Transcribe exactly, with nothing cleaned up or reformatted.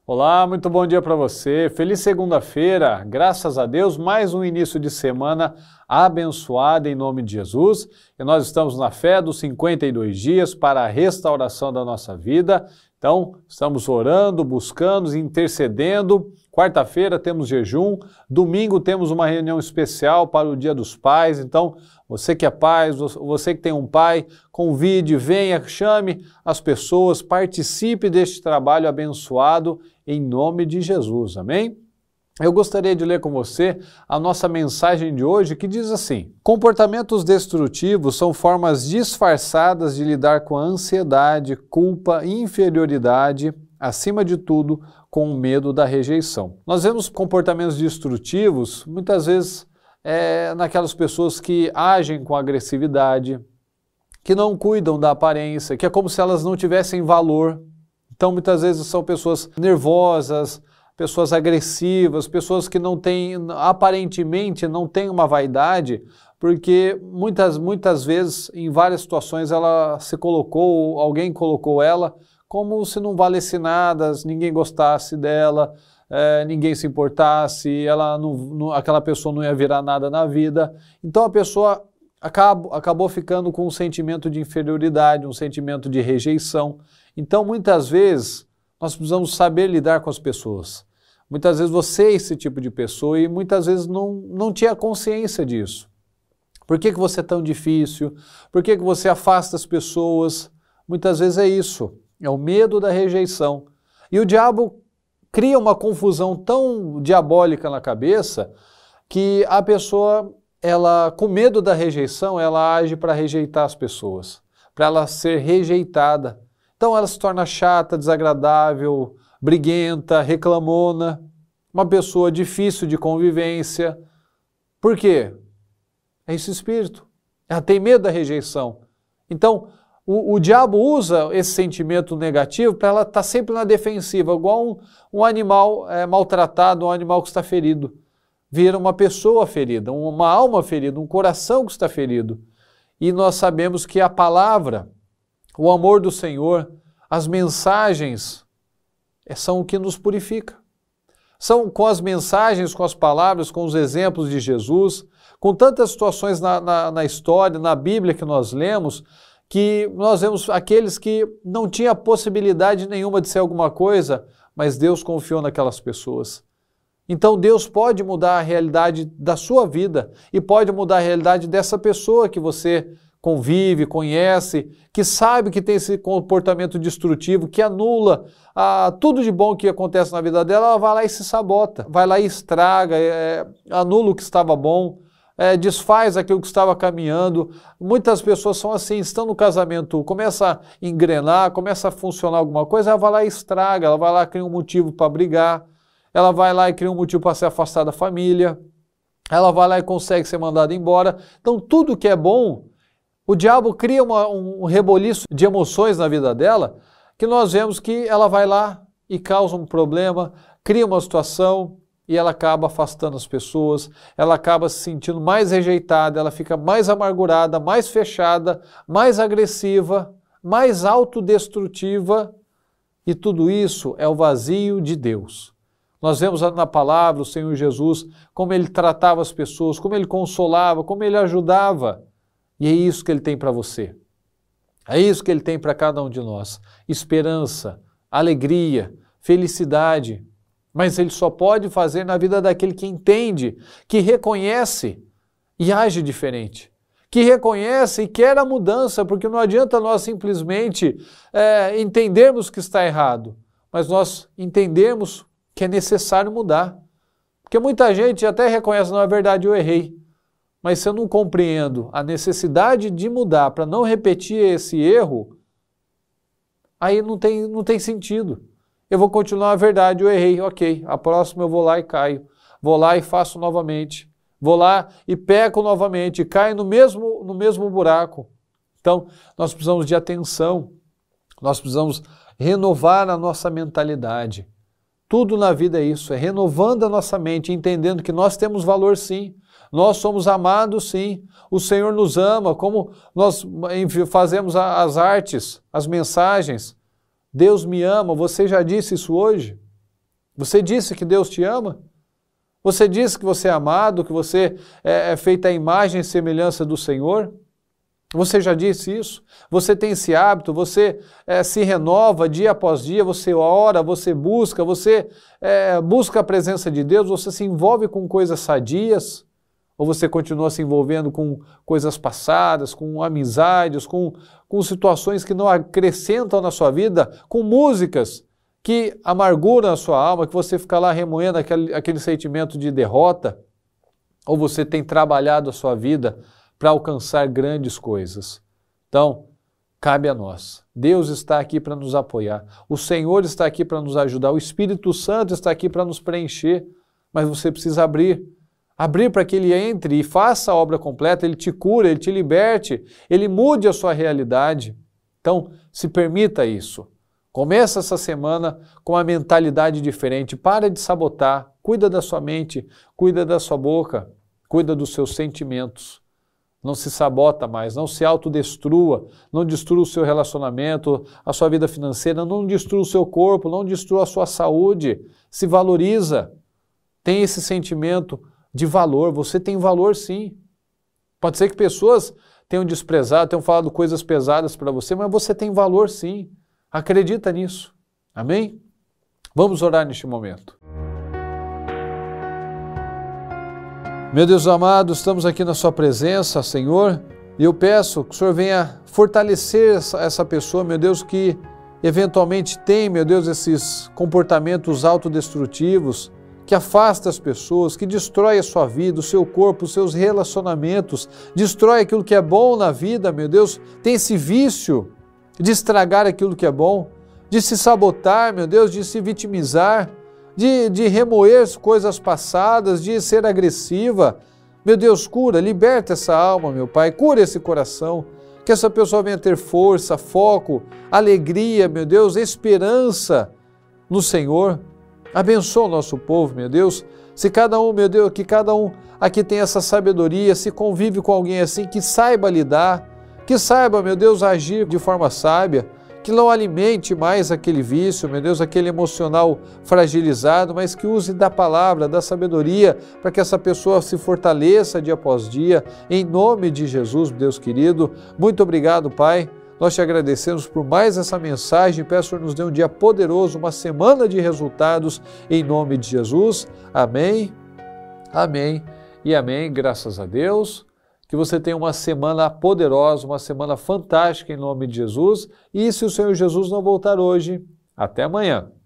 Olá, muito bom dia para você. Feliz segunda-feira. Graças a Deus, mais um início de semana abençoado em nome de Jesus. E nós estamos na fé dos cinquenta e dois dias para a restauração da nossa vida. Então, estamos orando, buscando, intercedendo. Quarta-feira temos jejum, domingo temos uma reunião especial para o Dia dos Pais. Então, você que é pai, você que tem um pai, convide, venha, chame as pessoas, participe deste trabalho abençoado em nome de Jesus, amém? Eu gostaria de ler com você a nossa mensagem de hoje que diz assim: comportamentos destrutivos são formas disfarçadas de lidar com a ansiedade, culpa e inferioridade, acima de tudo, com o medo da rejeição. Nós vemos comportamentos destrutivos, muitas vezes, é, naquelas pessoas que agem com agressividade, que não cuidam da aparência, que é como se elas não tivessem valor. Então, muitas vezes, são pessoas nervosas, pessoas agressivas, pessoas que não têm, aparentemente, não têm uma vaidade, porque muitas, muitas vezes, em várias situações, ela se colocou, alguém colocou ela como se não valesse nada, ninguém gostasse dela, é, ninguém se importasse, ela não, não, aquela pessoa não ia virar nada na vida. Então a pessoa acabou, acabou ficando com um sentimento de inferioridade, um sentimento de rejeição. Então muitas vezes nós precisamos saber lidar com as pessoas. Muitas vezes você é esse tipo de pessoa e muitas vezes não, não tinha consciência disso. Por que que você é tão difícil? Por que que você afasta as pessoas? Muitas vezes é isso. É o medo da rejeição. E o diabo cria uma confusão tão diabólica na cabeça que a pessoa, ela, com medo da rejeição, ela age para rejeitar as pessoas, para ela ser rejeitada. Então ela se torna chata, desagradável, briguenta, reclamona, uma pessoa difícil de convivência. Por quê? É esse espírito. Ela tem medo da rejeição. Então, O, o diabo usa esse sentimento negativo para ela estar sempre na defensiva, igual um, um animal é, maltratado, um animal que está ferido. Vira uma pessoa ferida, uma alma ferida, um coração que está ferido. E nós sabemos que a palavra, o amor do Senhor, as mensagens, é, são o que nos purifica. São com as mensagens, com as palavras, com os exemplos de Jesus, com tantas situações na, na, na história, na Bíblia que nós lemos, que nós vemos aqueles que não tinham possibilidade nenhuma de ser alguma coisa, mas Deus confiou naquelas pessoas. Então Deus pode mudar a realidade da sua vida e pode mudar a realidade dessa pessoa que você convive, conhece, que sabe que tem esse comportamento destrutivo, que anula ah, tudo de bom que acontece na vida dela, ela vai lá e se sabota, vai lá e estraga, é, anula o que estava bom, É, desfaz aquilo que estava caminhando. Muitas pessoas são assim, estão no casamento, começa a engrenar, começa a funcionar alguma coisa, ela vai lá e estraga, ela vai lá e cria um motivo para brigar, ela vai lá e cria um motivo para se afastar da família, ela vai lá e consegue ser mandada embora. Então tudo que é bom, o diabo cria uma, um reboliço de emoções na vida dela, que nós vemos que ela vai lá e causa um problema, cria uma situação, e ela acaba afastando as pessoas, ela acaba se sentindo mais rejeitada, ela fica mais amargurada, mais fechada, mais agressiva, mais autodestrutiva, e tudo isso é o vazio de Deus. Nós vemos na palavra o Senhor Jesus, como Ele tratava as pessoas, como Ele consolava, como Ele ajudava, e é isso que Ele tem para você. É isso que Ele tem para cada um de nós. Esperança, alegria, felicidade. Mas Ele só pode fazer na vida daquele que entende, que reconhece e age diferente. Que reconhece e quer a mudança, porque não adianta nós simplesmente é, entendermos que está errado, mas nós entendermos que é necessário mudar. Porque muita gente até reconhece, não é verdade, eu errei. Mas se eu não compreendo a necessidade de mudar para não repetir esse erro, aí não tem, não tem sentido. Eu vou continuar a verdade, eu errei, ok, a próxima eu vou lá e caio, vou lá e faço novamente, vou lá e peco novamente, e caio no mesmo, no mesmo buraco. Então, nós precisamos de atenção, nós precisamos renovar a nossa mentalidade. Tudo na vida é isso, é renovando a nossa mente, entendendo que nós temos valor sim, nós somos amados sim, o Senhor nos ama, como nós fazemos as artes, as mensagens. Deus me ama, você já disse isso hoje? Você disse que Deus te ama? Você disse que você é amado, que você é, é feita à imagem e semelhança do Senhor? Você já disse isso? Você tem esse hábito, você é, se renova dia após dia, você ora, você busca, você é, busca a presença de Deus, você se envolve com coisas sadias? Ou você continua se envolvendo com coisas passadas, com amizades, com, com situações que não acrescentam na sua vida, com músicas que amarguram a sua alma, que você fica lá remoendo aquele, aquele sentimento de derrota? Ou você tem trabalhado a sua vida para alcançar grandes coisas? Então, cabe a nós. Deus está aqui para nos apoiar. O Senhor está aqui para nos ajudar. O Espírito Santo está aqui para nos preencher. Mas você precisa abrir. Abrir para que Ele entre e faça a obra completa, Ele te cura, Ele te liberte, Ele mude a sua realidade. Então, se permita isso. Começa essa semana com uma mentalidade diferente. Para de sabotar. Cuida da sua mente, cuida da sua boca, cuida dos seus sentimentos. Não se sabota mais, não se autodestrua, não destrua o seu relacionamento, a sua vida financeira, não destrua o seu corpo, não destrua a sua saúde. Se valoriza. Tem esse sentimento de valor. Você tem valor, sim. Pode ser que pessoas tenham desprezado, tenham falado coisas pesadas para você, mas você tem valor, sim. Acredita nisso. Amém? Vamos orar neste momento. Meu Deus amado, estamos aqui na sua presença, Senhor, e eu peço que o Senhor venha fortalecer essa, essa pessoa, meu Deus, que eventualmente tem, meu Deus, esses comportamentos autodestrutivos, que afasta as pessoas, que destrói a sua vida, o seu corpo, os seus relacionamentos, destrói aquilo que é bom na vida, meu Deus, tem esse vício de estragar aquilo que é bom, de se sabotar, meu Deus, de se vitimizar, de, de remoer coisas passadas, de ser agressiva. Meu Deus, cura, liberta essa alma, meu Pai, cura esse coração, que essa pessoa venha ter força, foco, alegria, meu Deus, esperança no Senhor. Abençoa o nosso povo, meu Deus. Se cada um, meu Deus, que cada um aqui tem essa sabedoria, se convive com alguém assim, que saiba lidar, que saiba, meu Deus, agir de forma sábia, que não alimente mais aquele vício, meu Deus, aquele emocional fragilizado, mas que use da palavra, da sabedoria, para que essa pessoa se fortaleça dia após dia, em nome de Jesus, Deus querido. Muito obrigado, Pai. Nós te agradecemos por mais essa mensagem. Peço que nos dê um dia poderoso, uma semana de resultados, em nome de Jesus. Amém, amém e amém. Graças a Deus. Que você tenha uma semana poderosa, uma semana fantástica, em nome de Jesus. E se o Senhor Jesus não voltar hoje, até amanhã.